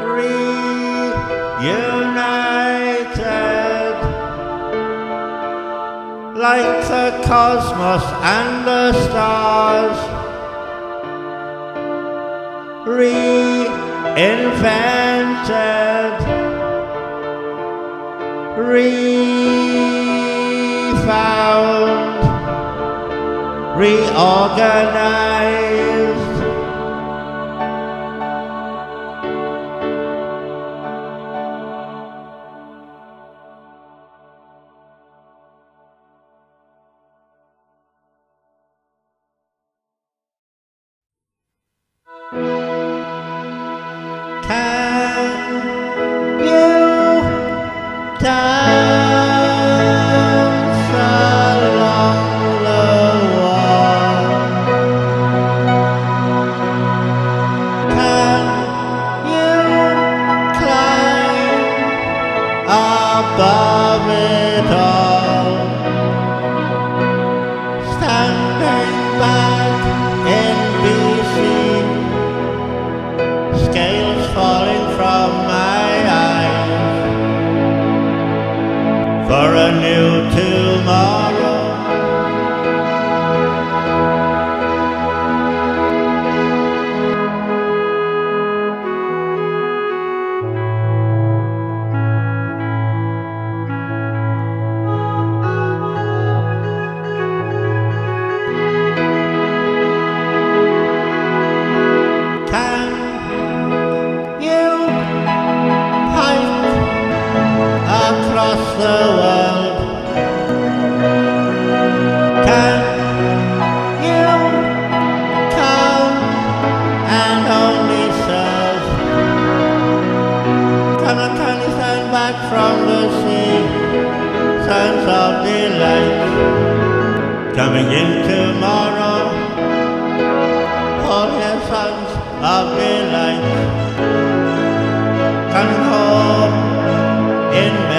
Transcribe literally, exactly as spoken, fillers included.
reunited, like the cosmos and the stars, reinvented, refound, reorganized. Can you dance along the wall? Can you climb above it all? Standing back in B C, scales falling from my eyes, for a new tomorrow. Can you hike across the world? Can you come and only serve? Can I can you stand back from the sea? Signs of delight coming in tomorrow. All your sons of delight coming home in